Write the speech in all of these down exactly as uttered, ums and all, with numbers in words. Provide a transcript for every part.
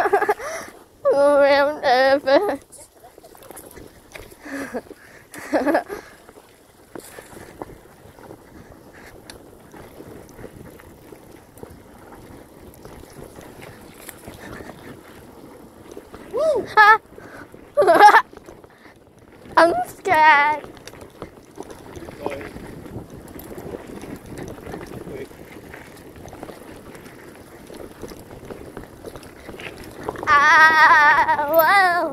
I'm nervous. I'm scared. Ah, whoa.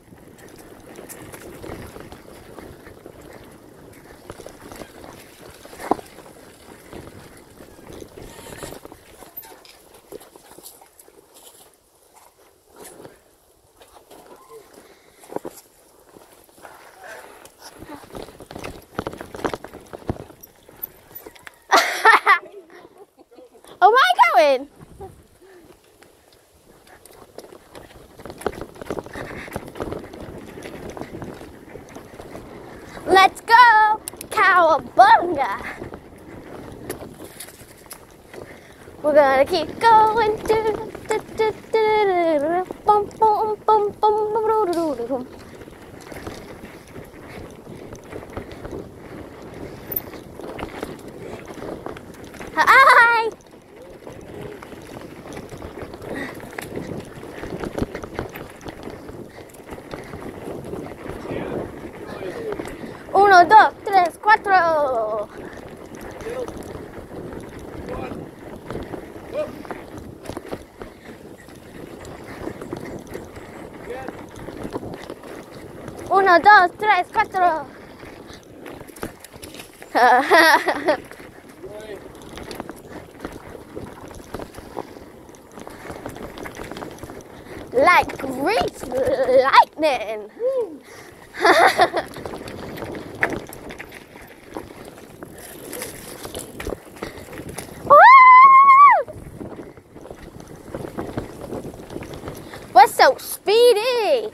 Oh, am I going? Let's go, cowabunga! We're gonna keep going. Bum, bum, bum, bum, Hi! Uno, dos, tres, cuatro. Uno, dos, tres, cuatro. Like grease lightning. We're so speedy.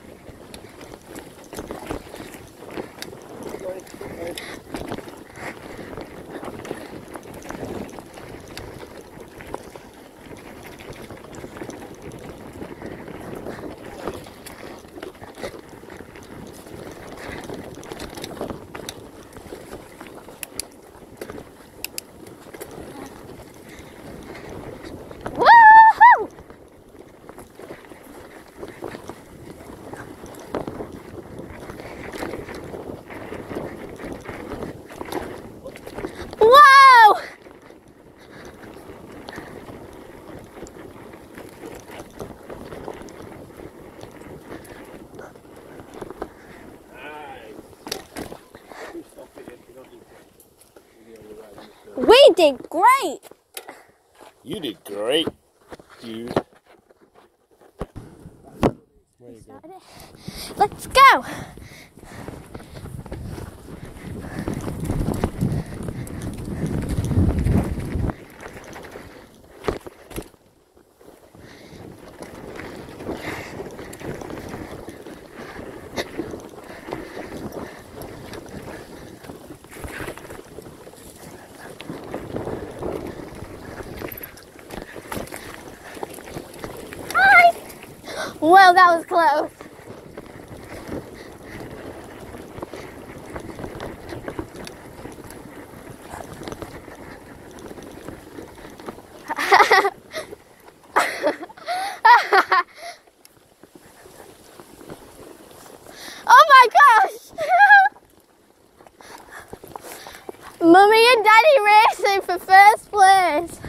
Whoa! We did great. You did great, dude. Let's go. Well, that was close. Oh my gosh! Mummy and Daddy racing for first place.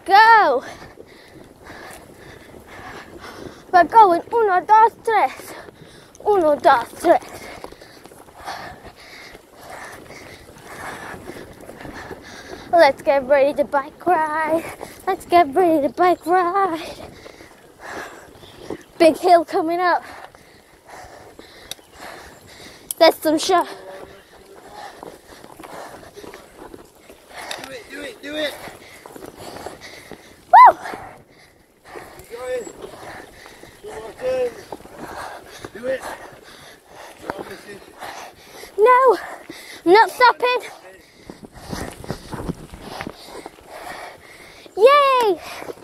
go. We're going uno, dos, tres. Uno, dos, tres. Let's get ready to bike ride. Let's get ready to bike ride. Big hill coming up. There's some shot. Do it, do it, do it. Woo! Keep going. Two more turns. Do it. You're missing. No, I'm not stopping. Yay!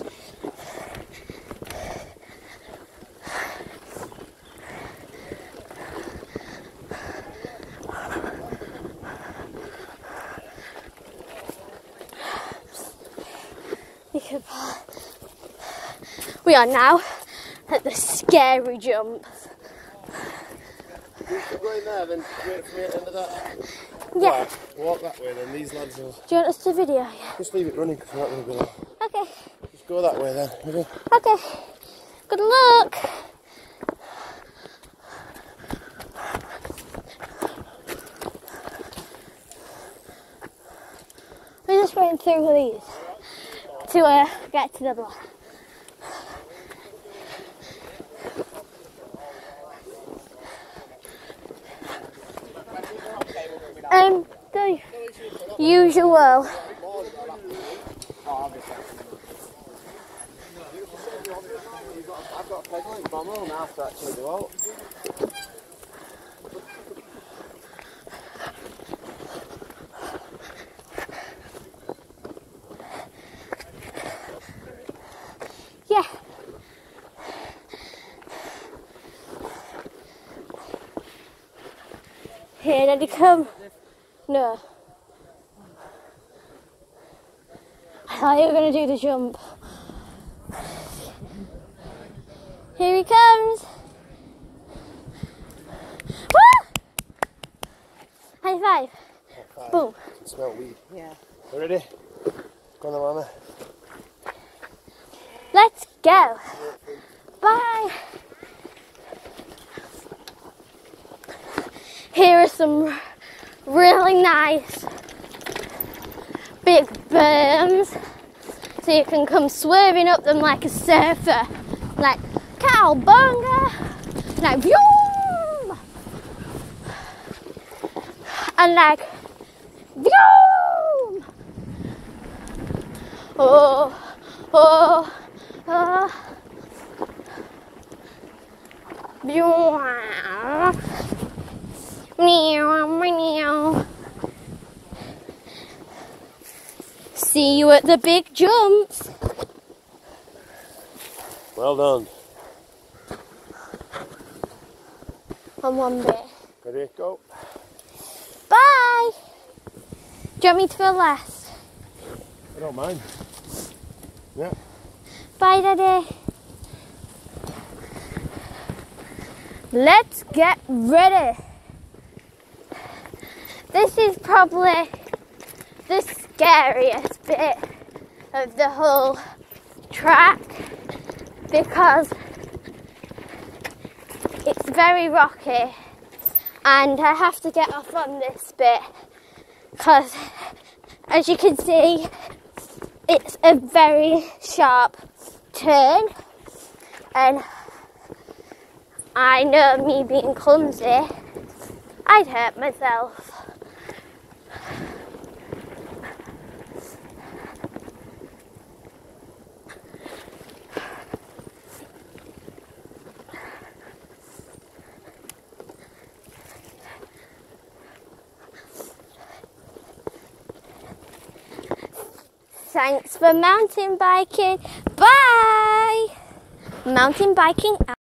We are now at the scary jump. You keep going there, then wait for me at the end of that. Yeah. Right, walk that way then, these lads will... Do you want us to video? Just leave it running because we're not going to go there. Okay. Just go that way then. Ready? Okay. Good luck. We're just going through these to uh, get to the block. Um, the usual. I've got a pedal in Bomber now to actually go out. Yeah. Here, did he come? No. I thought you were going to do the jump. Here he comes. Woo! High five. Five. Boom. Can smell weed. Yeah. You ready? Go on then, Mama. Let's go. Bye. Here are some really nice big berms, so you can come swerving up them like a surfer, like cowbunga, like vroom, and like vroom. Oh, oh, oh. Vroom. Meow, meow. See you at the big jumps. Well done. On one bit. Ready? Go. Bye. Do you want me to go last? I don't mind. Yeah. Bye, Daddy. Let's get ready. This is probably the scariest bit of the whole track because it's very rocky and I have to get off on this bit because, as you can see, it's a very sharp turn, and I know me being clumsy, I'd hurt myself. Thanks for mountain biking. Bye! Mountain biking out.